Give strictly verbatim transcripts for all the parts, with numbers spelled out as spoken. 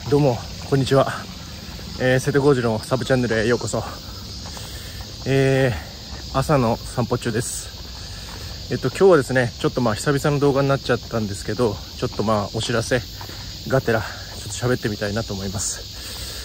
どうもこんにちは、えー、瀬戸康史のサブチャンネルへようこそ。えー、朝の散歩中です。えっと今日はですね、ちょっとまあ久々の動画になっちゃったんですけど、ちょっとまあお知らせがてらちょっと喋ってみたいなと思います。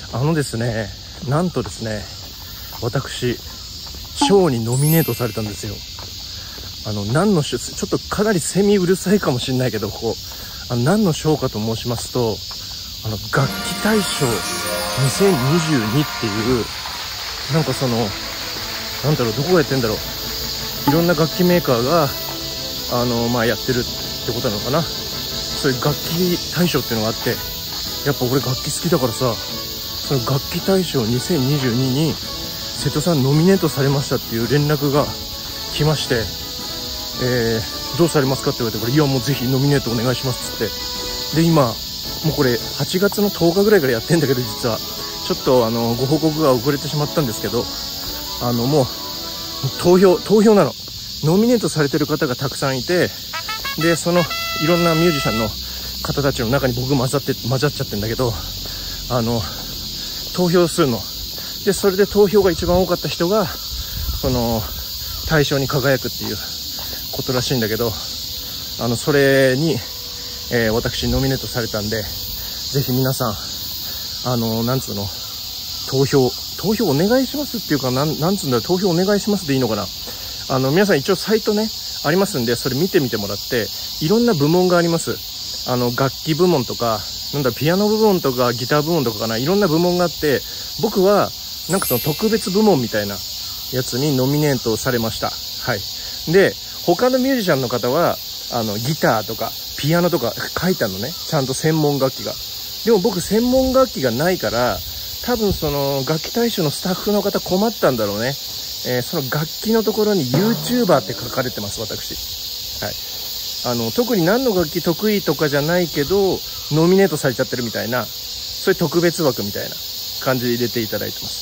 あのですね、なんとですね、私賞にノミネートされたんですよ。あの何の賞、ちょっとかなりセミうるさいかもしれないけど、こうあの何の賞かと申しますと、あの楽器大賞にせんにじゅうにっていう、なんかそのなんだろう、どこがやってんだろう、いろんな楽器メーカーがあのまあやってるってことなのかな。そういう楽器大賞っていうのがあって、やっぱ俺楽器好きだからさ、その楽器大賞にせんにじゅうにに瀬戸さんノミネートされましたっていう連絡が来まして、えー、どうされますかって言われて、これいやもうぜひノミネートお願いしますっつって、で今もうこれはちがつのとおかぐらいからやってんだけど、実はちょっとあのご報告が遅れてしまったんですけど、あのもう投票投票なの。ノミネートされてる方がたくさんいて、でそのいろんなミュージシャンの方たちの中に僕混ざって混ざっちゃってんだけど、あの投票するので、それで投票が一番多かった人がその大賞に輝くっていうことらしいんだけど、あのそれにえー、私ノミネートされたんで、ぜひ皆さんあのなんつうの、投票投票お願いしますっていうか、なんなんつうんだろう、投票お願いしますでいいのかな。あの皆さん一応サイトねありますんで、それ見てみてもらって、いろんな部門があります。あの楽器部門とか、なんだピアノ部門とかギター部門とかかな、いろんな部門があって、僕はなんかその特別部門みたいなやつにノミネートされました。はい。で他のミュージシャンの方はあのギターとかピアノとか書いたのね、ちゃんと専門楽器が。でも僕専門楽器がないから、多分その楽器大賞のスタッフの方困ったんだろうね。えー、その楽器のところに YouTuber って書かれてます、私。はい。あの特に何の楽器得意とかじゃないけどノミネートされちゃってるみたいな、そういう特別枠みたいな感じで入れていただいてます。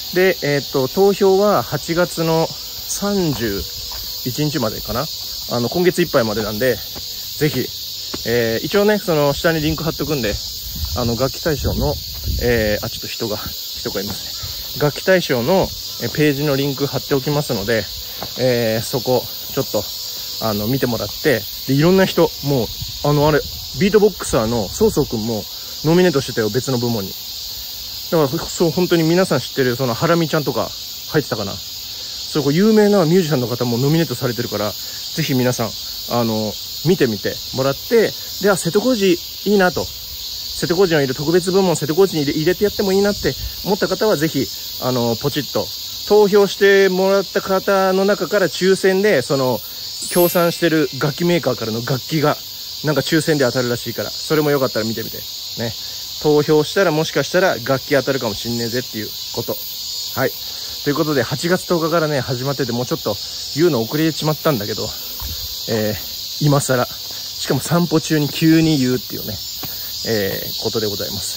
はい。でえー、っと投票ははちがつのさんじゅういちにちまでかな。あの今月いっぱいまでなんで、ぜひ、えー、一応ねその下にリンク貼っとくんで、あの楽器大賞の、えー、あちょっと人が人がいますね。楽器大賞のページのリンク貼っておきますので、えー、そこちょっとあの見てもらって、でいろんな人、もうあのあれビートボックサーのそうそうくんもノミネートしてたよ、別の部門に。だからそう本当に皆さん知ってるそのハラミちゃんとか入ってたかな。そういう有名なミュージシャンの方もノミネートされてるから、ぜひ皆さんあの見てみてもらって、では瀬戸康史いいなと、瀬戸康史のいる特別部門瀬戸康史に入れてやってもいいなって思った方は、ぜひあのポチッと投票してもらった方の中から抽選で、その協賛してる楽器メーカーからの楽器がなんか抽選で当たるらしいから、それもよかったら見てみてね。投票したらもしかしたら楽器当たるかもしんねえぜっていうこと。はい。ということではちがつとおかからね始まってて、もうちょっと言うの遅れちまったんだけど、えー、今更しかも散歩中に急に言うっていうね、えー、ことでございます。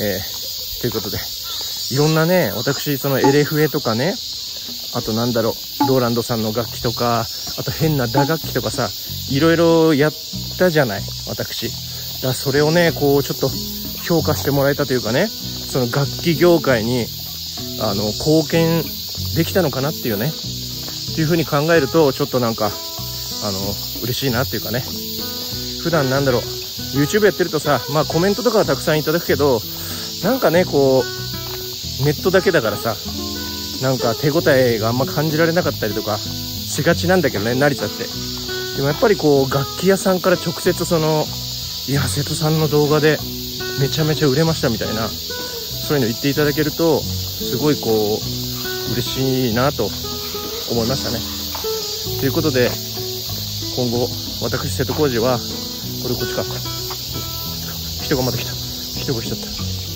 えー、ということでいろんなね、私その エルエフエー とかね、あとなんだろう、ローランドさんの楽器とか、あと変な打楽器とかさ、いろいろやったじゃない私。だからそれをねこうちょっと評価してもらえたというかね、その楽器業界にあの貢献できたのかなっていうね、っていう風に考えると、ちょっとなんかあの嬉しいなっていうかね。普段なんだろう YouTube やってるとさ、まあコメントとかはたくさんいただくけど、なんかねこうネットだけだからさ、なんか手応えがあんま感じられなかったりとかしがちなんだけどね、成田って。でもやっぱりこう楽器屋さんから直接その、いや瀬戸さんの動画でめちゃめちゃ売れましたみたいな、そういうの言っていただけるとすごいこう嬉しいなと思いましたね。ということで今後私瀬戸康史は、これこっちか、人がまた来た、人が来ちゃった。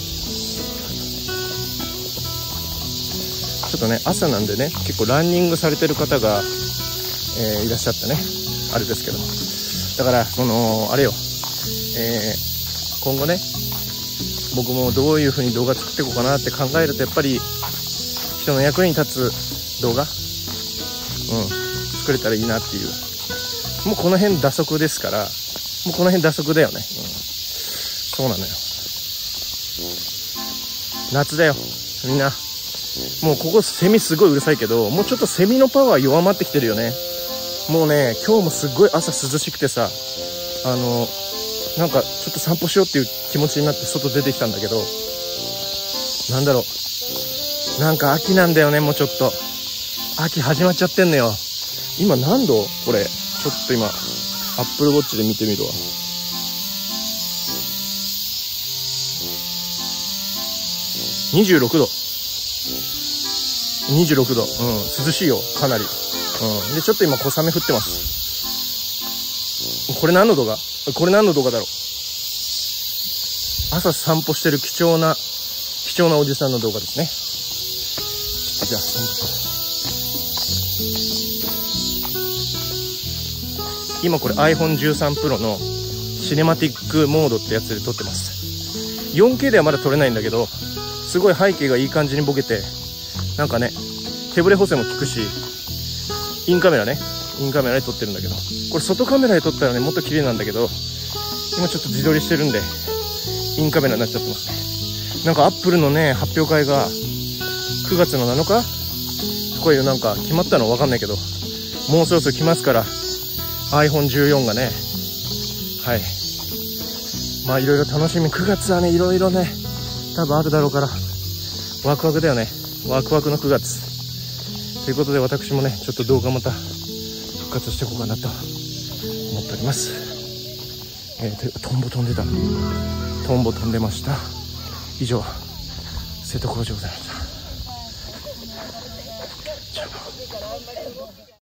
ちょっとね朝なんでね、結構ランニングされてる方が、えー、いらっしゃってね、あれですけど、だからそのあれよ、えー、今後ね僕もどういう風に動画作っていこうかなって考えると、やっぱり人の役に立つ動画、うん、作れたらいいなっていう。もうこの辺打足ですから、もうこの辺打足だよね、うん、そうなのよ。 夏だよみんな。もうここセミすごいうるさいけど、もうちょっとセミのパワー弱まってきてるよね。もうね、今日もすっごい朝涼しくてさ、あのなんかちょっと散歩しようっていう気持ちになって外出てきたんだけど、なんだろう、なんか秋なんだよね。もうちょっと秋始まっちゃってんのよ。今何度これ、ちょっと今アップルウォッチで見てみるわ。にじゅうろくど、にじゅうろくど、うん、涼しいよかなり。うん、でちょっと今小雨降ってます。これ何の動画これ何の動画だろう。朝散歩してる貴重な貴重なおじさんの動画ですね。ちょっとじゃあ散歩しよう。今これ アイフォンじゅうさんプロ のシネマティックモードってやつで撮ってます。 よんケー ではまだ撮れないんだけど、すごい背景がいい感じにボケて、なんかね手ブレ補正も効くし、インカメラねインカメラで撮ってるんだけど、これ外カメラで撮ったらねもっと綺麗なんだけど、今ちょっと自撮りしてるんでインカメラになっちゃってますね。なんかアップルのね発表会がくがつのなのかこういうなんか決まったの分かんないけど、もうそろそろ来ますから アイフォンじゅうよん がね。はい、まあいろいろ楽しみ、くがつはねいろいろね多分あるだろうからワクワクだよね。ワクワクのくがつということで、私もねちょっと動画また復活していこうかなと思っております。えー、でトンボ飛んでたトンボ飛んでました。以上瀬戸康史でございます。